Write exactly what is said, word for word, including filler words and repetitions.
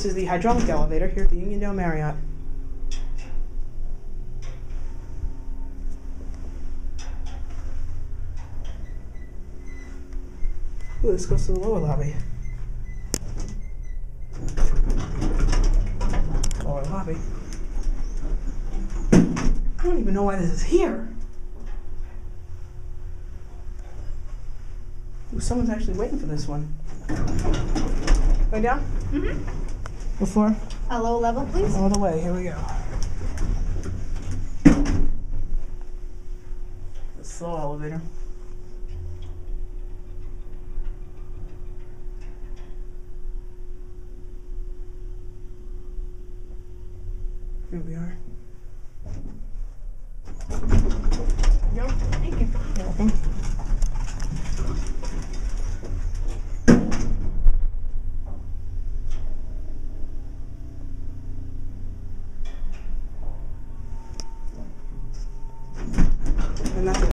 This is the hydraulic elevator here at the Uniondale Marriott. Ooh, this goes to the lower lobby. Lower lobby. I don't even know why this is here. Ooh, someone's actually waiting for this one. Going down? Mm-hmm. What floor? A low level, please. All the way. Here we go. The slow elevator. Here we are. Go. Thank you. You're welcome. And that's it.